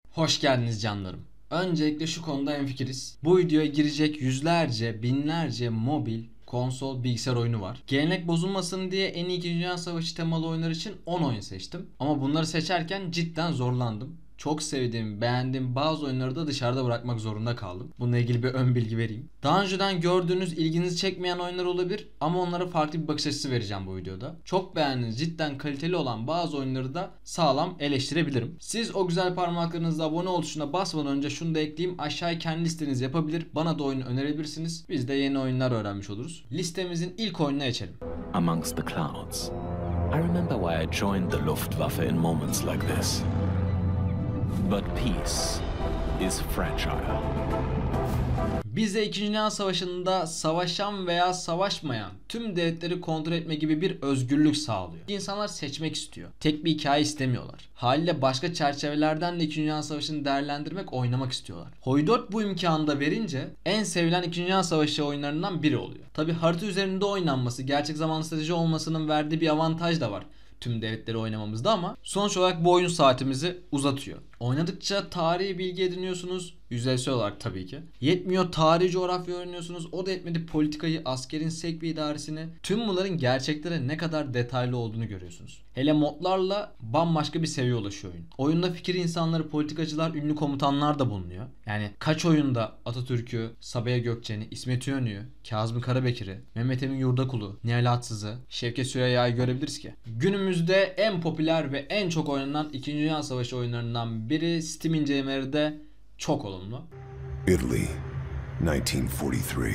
Hoş geldiniz canlarım. Öncelikle şu konuda hemfikiriz. Bu videoya girecek yüzlerce, binlerce mobil, konsol, bilgisayar oyunu var. Gelenek bozulmasın diye en iyi 2. Dünya Savaşı temalı oyunlar için 10 oyun seçtim. Ama bunları seçerken cidden zorlandım. Çok sevdiğim, beğendiğim bazı oyunları da dışarıda bırakmak zorunda kaldım. Bununla ilgili bir ön bilgi vereyim. Daha önceden gördüğünüz, ilginizi çekmeyen oyunlar olabilir ama onlara farklı bir bakış açısı vereceğim bu videoda. Çok beğendiğiniz, cidden kaliteli olan bazı oyunları da sağlam eleştirebilirim. Siz o güzel parmaklarınızla abone ol tuşuna basmadan önce şunu da ekleyeyim. Aşağıya kendi listenizi yapabilir, bana da oyunu önerebilirsiniz. Biz de yeni oyunlar öğrenmiş oluruz. Listemizin ilk oyununa geçelim. Amongst the clouds, I remember why I joined the Luftwaffe in moments like this. But peace is fragile. Bize 2. Dünya Savaşı'nda savaşan veya savaşmayan tüm devletleri kontrol etme gibi bir özgürlük sağlıyor. İnsanlar seçmek istiyor. Tek bir hikaye istemiyorlar. Haliyle başka çerçevelerden de 2. Dünya Savaşı'nı değerlendirmek, oynamak istiyorlar. Hoydort bu imkanı da verince en sevilen 2. Dünya Savaşı oyunlarından biri oluyor. Tabi harita üzerinde oynanması, gerçek zamanlı strateji olmasının verdiği bir avantaj da var tüm devletleri oynamamızda ama sonuç olarak bu oyun saatimizi uzatıyor. Oynadıkça tarihi bilgi ediniyorsunuz. Yüzeysel olarak tabii ki. Yetmiyor, tarihi coğrafya öğreniyorsunuz. O da yetmedi, politikayı, askerin sevk ve idaresini. Tüm bunların gerçeklere ne kadar detaylı olduğunu görüyorsunuz. Hele modlarla bambaşka bir seviye ulaşıyor oyun. Oyunda fikir insanları, politikacılar, ünlü komutanlar da bulunuyor. Yani kaç oyunda Atatürk'ü, Sabiha Gökçen'i, İsmet İnönü'yü, Kazım Karabekir'i, Mehmet Emin Yurdakulu, Nihal Atsız'ı, Şevket Süreyya'yı görebiliriz ki. Günümüzde en popüler ve en çok oynanan 2. Dünya Savaşı oyunlarından biri, Steam incelemeleri de çok olumlu. Italy, 1943.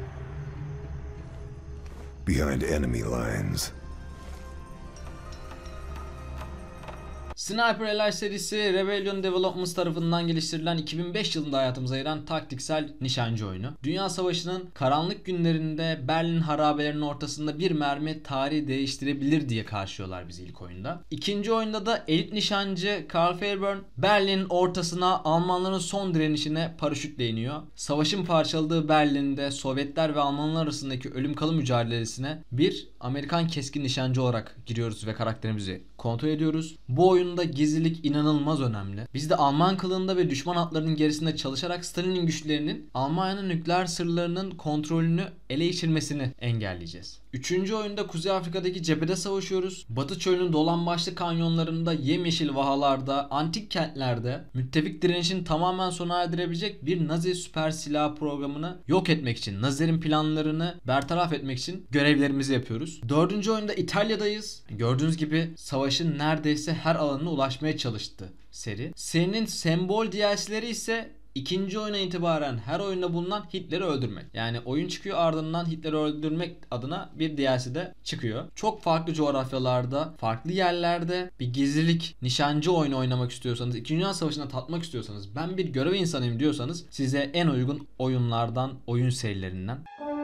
Behind enemy lines. Sniper Elite serisi Rebellion Developments tarafından geliştirilen 2005 yılında hayatımıza giren taktiksel nişancı oyunu. Dünya Savaşı'nın karanlık günlerinde Berlin harabelerinin ortasında bir mermi tarihi değiştirebilir diye karşılıyorlar bizi ilk oyunda. İkinci oyunda da elit nişancı Karl Fairburn Berlin'in ortasına Almanların son direnişine paraşütle iniyor. Savaşın parçaladığı Berlin'de Sovyetler ve Almanlar arasındaki ölüm kalım mücadelesine bir Amerikan keskin nişancı olarak giriyoruz ve karakterimizi kontrol ediyoruz. Bu oyunda gizlilik inanılmaz önemli. Biz de Alman kılığında ve düşman hatlarının gerisinde çalışarak Stalin'in güçlerinin Almanya'nın nükleer sırlarının kontrolünü ele geçirmesini engelleyeceğiz. Üçüncü oyunda Kuzey Afrika'daki cephede savaşıyoruz. Batı çölünün dolambaçlı kanyonlarında, yemyeşil vahalarda, antik kentlerde müttefik direnişin tamamen sona erdirebilecek bir Nazi süper silah programını yok etmek için, Nazilerin planlarını bertaraf etmek için görevlerimizi yapıyoruz. Dördüncü oyunda İtalya'dayız. Gördüğünüz gibi savaşın neredeyse her alanına ulaşmaya çalıştı seri. Serinin sembol DLC'leri ise İkinci oyuna itibaren her oyunda bulunan Hitler'i öldürmek. Yani oyun çıkıyor, ardından Hitler'i öldürmek adına bir DLC de çıkıyor. Çok farklı coğrafyalarda, farklı yerlerde bir gizlilik, nişancı oyunu oynamak istiyorsanız, 2. Dünya Savaşı'na tatmak istiyorsanız, ben bir görev insanıyım diyorsanız size en uygun oyunlardan, oyun serilerinden.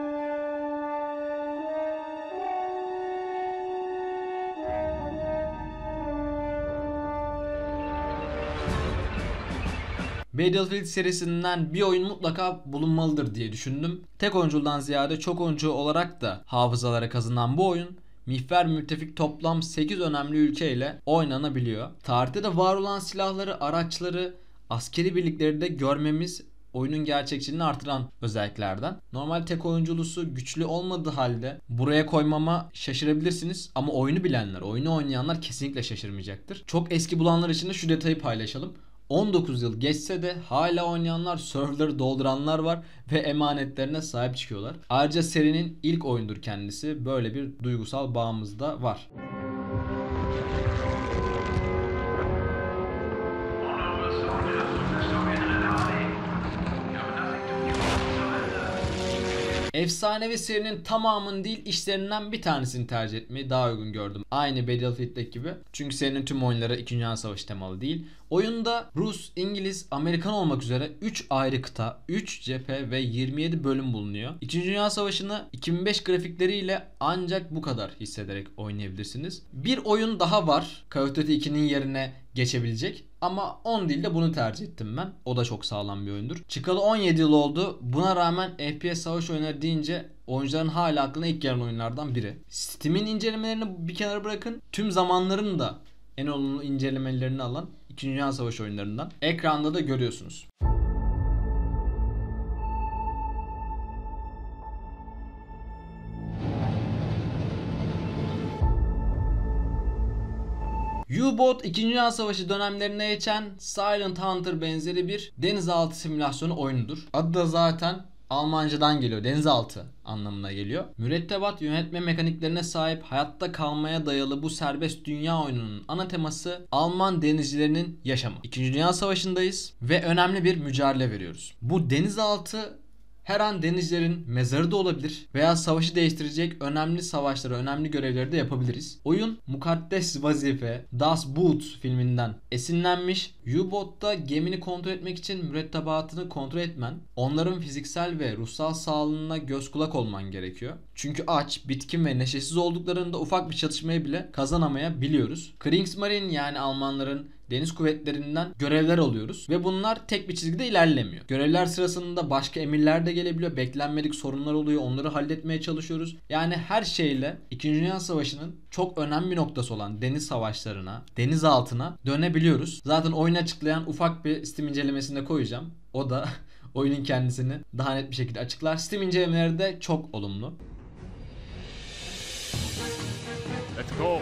Battlefield serisinden bir oyun mutlaka bulunmalıdır diye düşündüm. Tek oyuncudan ziyade çok oyuncu olarak da hafızalara kazınan bu oyun mihver müttefik toplam 8 önemli ülke ile oynanabiliyor. Tarihte de var olan silahları, araçları, askeri birlikleri de görmemiz oyunun gerçekçiliğini artıran özelliklerden. Normal tek oyunculusu güçlü olmadığı halde buraya koymama şaşırabilirsiniz ama oyunu bilenler, oyunu oynayanlar kesinlikle şaşırmayacaktır. Çok eski bulanlar için de şu detayı paylaşalım. 19 yıl geçse de hala oynayanlar, serverları dolduranlar var ve emanetlerine sahip çıkıyorlar. Ayrıca serinin ilk oyundur kendisi. Böyle bir duygusal bağımız da var. Efsanevi serinin tamamını değil, işlerinden bir tanesini tercih etmeyi daha uygun gördüm. Aynı Battlefield'deki gibi. Çünkü serinin tüm oyunları 2. Dünya Savaşı temalı değil. Oyunda Rus, İngiliz, Amerikan olmak üzere 3 ayrı kıta, 3 cephe ve 27 bölüm bulunuyor. 2. Dünya Savaşı'nı 2005 grafikleriyle ancak bu kadar hissederek oynayabilirsiniz. Bir oyun daha var. Call of Duty 2'nin yerine geçebilecek. Ama 10 değil de bunu tercih ettim ben. O da çok sağlam bir oyundur. Çıkalı 17 yıl oldu. Buna rağmen FPS savaş oyunları deyince oyuncuların hala aklına ilk gelen oyunlardan biri. Steam'in incelemelerini bir kenara bırakın. Tüm zamanların da en olumlu incelemelerini alan İkinci Dünya Savaşı oyunlarından. Ekranda da görüyorsunuz. U-Boat 2. Dünya Savaşı dönemlerine geçen Silent Hunter benzeri bir denizaltı simülasyonu oyunudur. Adı da zaten Almancadan geliyor. Denizaltı anlamına geliyor. Mürettebat yönetme mekaniklerine sahip hayatta kalmaya dayalı bu serbest dünya oyununun ana teması Alman denizcilerinin yaşamı. 2. Dünya Savaşı'ndayız ve önemli bir mücadele veriyoruz. Bu denizaltı her an denizcilerin mezarı da olabilir veya savaşı değiştirecek önemli savaşları, önemli görevleri de yapabiliriz. Oyun Mukaddes Vazife, Das Boot filminden esinlenmiş. U-Boat'ta gemini kontrol etmek için mürettebatını kontrol etmen, onların fiziksel ve ruhsal sağlığına göz kulak olman gerekiyor. Çünkü aç, bitkin ve neşesiz olduklarında ufak bir çatışmayı bile kazanamayabiliyoruz. Kriegsmarine yani Almanların deniz kuvvetlerinden görevler alıyoruz ve bunlar tek bir çizgide ilerlemiyor. Görevler sırasında başka emirler de gelebiliyor. Beklenmedik sorunlar oluyor. Onları halletmeye çalışıyoruz. Yani her şeyle 2. Dünya Savaşı'nın çok önemli bir noktası olan deniz savaşlarına, denizaltına dönebiliyoruz. Zaten oyunu açıklayan ufak bir Steam incelemesinde koyacağım. O da oyunun kendisini daha net bir şekilde açıklar. Steam incelemeleri de çok olumlu. Let's go.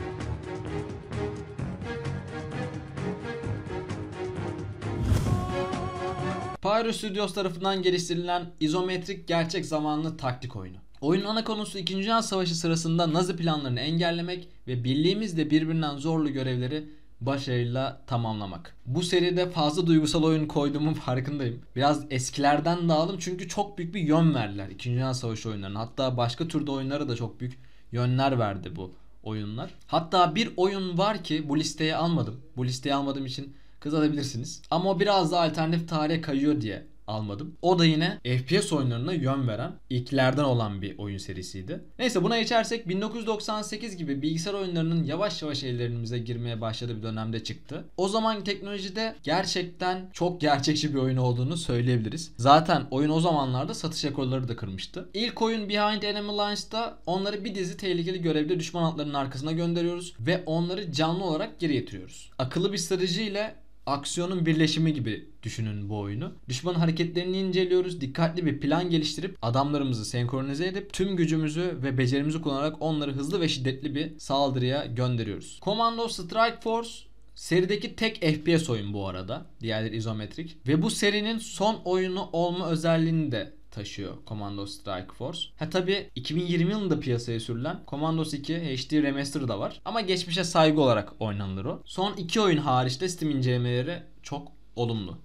Pyro Studios tarafından geliştirilen izometrik gerçek zamanlı taktik oyunu. Oyunun ana konusu 2. Dünya Savaşı sırasında Nazi planlarını engellemek ve birliğimizle birbirinden zorlu görevleri başarıyla tamamlamak. Bu seride fazla duygusal oyun koyduğumun farkındayım. Biraz eskilerden de aldım çünkü çok büyük bir yön verdiler 2. Dünya Savaşı oyunlarına. Hatta başka türde oyunlara da çok büyük yönler verdi bu oyunlar. Hatta bir oyun var ki bu listeye almadım. Bu listeye almadığım için kızabilirsiniz. Ama o biraz da alternatif tarihe kayıyor diye almadım. O da yine FPS oyunlarına yön veren ilklerden olan bir oyun serisiydi. Neyse buna geçersek 1998 gibi bilgisayar oyunlarının yavaş yavaş ellerimize girmeye başladığı bir dönemde çıktı. O zaman teknolojide gerçekten çok gerçekçi bir oyun olduğunu söyleyebiliriz. Zaten oyun o zamanlarda satış rekorları da kırmıştı. İlk oyun Behind Enemy Lines'ta onları bir dizi tehlikeli görevde düşman hatlarının arkasına gönderiyoruz ve onları canlı olarak geri getiriyoruz. Akıllı bir stratejiyle aksiyonun birleşimi gibi düşünün bu oyunu. Düşmanın hareketlerini inceliyoruz. Dikkatli bir plan geliştirip adamlarımızı senkronize edip tüm gücümüzü ve becerimizi kullanarak onları hızlı ve şiddetli bir saldırıya gönderiyoruz. Commando Strike Force serideki tek FPS oyun bu arada. Diğerleri izometrik. Ve bu serinin son oyunu olma özelliğini de taşıyor Commando Strike Force. Tabi 2020 yılında piyasaya sürülen Commandos 2 HD Remaster da var. Ama geçmişe saygı olarak oynanılır o. Son iki oyun hariç de Steam incelemeleri çok olumlu.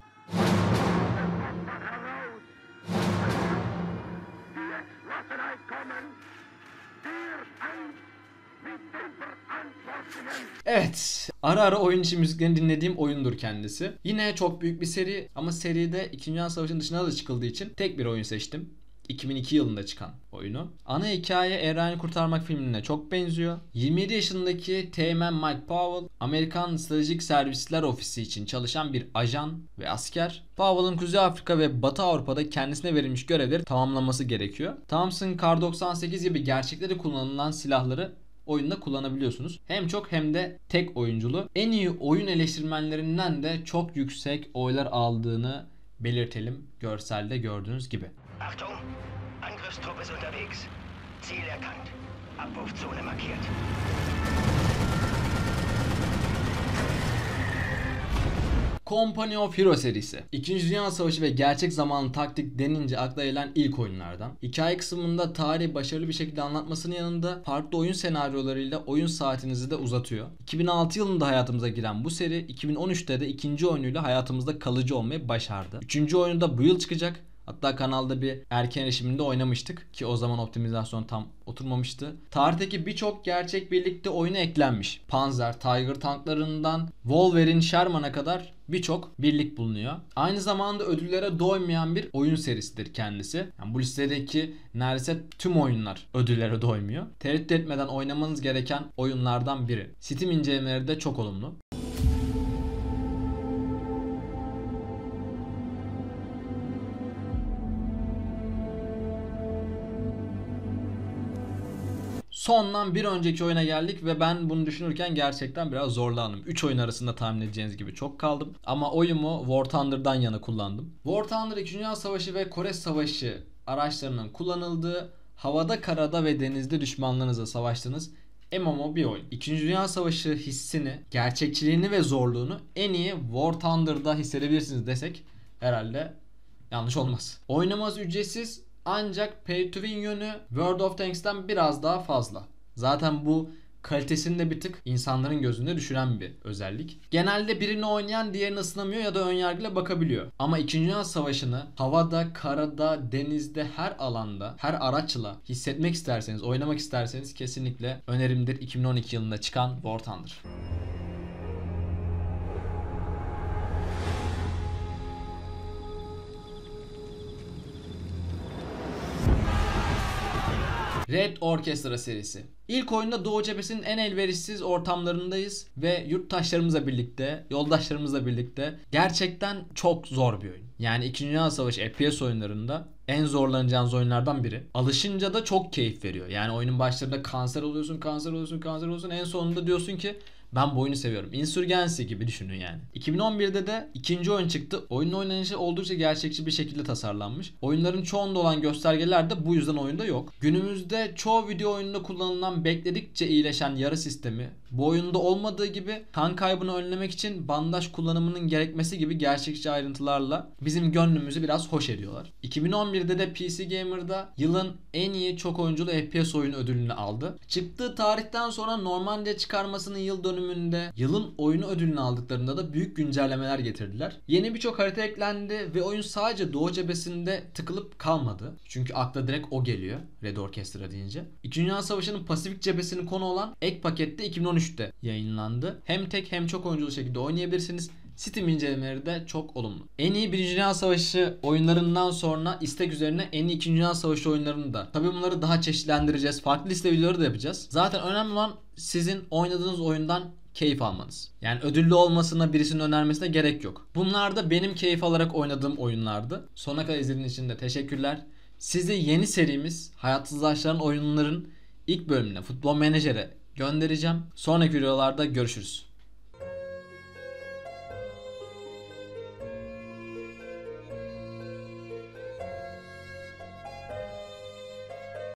Evet, ara ara oyun içi müziklerini dinlediğim oyundur kendisi. Yine çok büyük bir seri ama seride 2. Dünya Savaşı'nın dışına da çıkıldığı için tek bir oyun seçtim. 2002 yılında çıkan oyunu. Ana hikaye Evreni Kurtarmak filmine çok benziyor. 27 yaşındaki Teğmen Mike Powell, Amerikan Stratejik Servisler Ofisi için çalışan bir ajan ve asker. Powell'ın Kuzey Afrika ve Batı Avrupa'da kendisine verilmiş görevleri tamamlaması gerekiyor. Thompson Kar 98 gibi gerçekte de kullanılan silahları oyunda kullanabiliyorsunuz. Hem çok hem de tek oyunculu. En iyi oyun eleştirmenlerinden de çok yüksek oylar aldığını belirtelim görselde gördüğünüz gibi. Achtung! Angriffstruppe ist unterwegs. Ziel erkannt. Abwurfzone markiert. Company of Heroes serisi. 2. Dünya Savaşı ve gerçek zamanlı taktik denince akla gelen ilk oyunlardan. Hikaye kısmında tarihi başarılı bir şekilde anlatmasının yanında farklı oyun senaryolarıyla oyun saatinizi de uzatıyor. 2006 yılında hayatımıza giren bu seri 2013'te de ikinci oyunuyla hayatımızda kalıcı olmayı başardı. Üçüncü oyunu da bu yıl çıkacak. Hatta kanalda bir erken erişiminde oynamıştık ki o zaman optimizasyon tam oturmamıştı. Tarihteki birçok gerçek birlikte oyuna eklenmiş. Panzer, Tiger tanklarından Wolverine, Sherman'a kadar birçok birlik bulunuyor. Aynı zamanda ödüllere doymayan bir oyun serisidir kendisi. Yani bu listedeki neredeyse tüm oyunlar ödüllere doymuyor. Tereddüt etmeden oynamanız gereken oyunlardan biri. Steam incelemeleri de çok olumlu. Sondan bir önceki oyuna geldik ve ben bunu düşünürken gerçekten biraz zorlandım. 3 oyun arasında tahmin edeceğiniz gibi çok kaldım. Ama oyumu War Thunder'dan yana kullandım. War Thunder 2. Dünya Savaşı ve Kore Savaşı araçlarının kullanıldığı, havada, karada ve denizde düşmanlarınızla savaştığınız MMO bir oyun. 2. Dünya Savaşı hissini, gerçekçiliğini ve zorluğunu en iyi War Thunder'da hissedebilirsiniz desek herhalde yanlış olmaz. Oynaması ücretsiz ancak pay to win yönü World of Tanks'ten biraz daha fazla. Zaten bu kalitesini de bir tık insanların gözünde düşüren bir özellik. Genelde birini oynayan diğerini ısınamıyor ya da önyargıyla bakabiliyor. Ama 2. Dünya Savaşı'nı havada, karada, denizde, her alanda, her araçla hissetmek isterseniz, oynamak isterseniz kesinlikle önerimdir 2012 yılında çıkan War Thunder. Red Orchestra serisi. İlk oyunda Doğu cephesinin en elverişsiz ortamlarındayız ve yurttaşlarımızla birlikte, yoldaşlarımızla birlikte gerçekten çok zor bir oyun. Yani 2. Dünya Savaşı FPS oyunlarında en zorlanacağınız oyunlardan biri. Alışınca da çok keyif veriyor. Yani oyunun başlarında kanser oluyorsun. En sonunda diyorsun ki ben bu oyunu seviyorum. Insurgency gibi düşünün yani. 2011'de de ikinci oyun çıktı. Oyunun oynanışı oldukça gerçekçi bir şekilde tasarlanmış. Oyunların çoğunda olan göstergeler de bu yüzden oyunda yok. Günümüzde çoğu video oyununda kullanılan bekledikçe iyileşen yara sistemi, bu oyunda olmadığı gibi kan kaybını önlemek için bandaj kullanımının gerekmesi gibi gerçekçi ayrıntılarla bizim gönlümüzü biraz hoş ediyorlar. 2011'de de PC Gamer'da yılın en iyi çok oyunculu FPS oyunu ödülünü aldı. Çıktığı tarihten sonra Normandiya çıkarmasının yıl dönümünde yılın oyunu ödülünü aldıklarında da büyük güncellemeler getirdiler. Yeni birçok harita eklendi ve oyun sadece Doğu cephesinde tıkılıp kalmadı. Çünkü akla direkt o geliyor Red Orchestra deyince. 2. Dünya Savaşı'nın Pasifik cephesinin konu olan ek pakette 2013'te yayınlandı. Hem tek hem çok oyunculu şekilde oynayabilirsiniz. Steam incelemeleri de çok olumlu. En iyi 1. Dünya Savaşı oyunlarından sonra istek üzerine en iyi 2. Dünya Savaşı oyunlarını da. Tabii bunları daha çeşitlendireceğiz. Farklı liste videoları da yapacağız. Zaten önemli olan sizin oynadığınız oyundan keyif almanız. Yani ödüllü olmasına, birisinin önermesine gerek yok. Bunlar da benim keyif alarak oynadığım oyunlardı. Sona kadar izlediğiniz için de teşekkürler. Sizi yeni serimiz Hayatsızlaştıran oyunların ilk bölümüne, Futbol Menajer'e göndereceğim. Sonraki videolarda görüşürüz.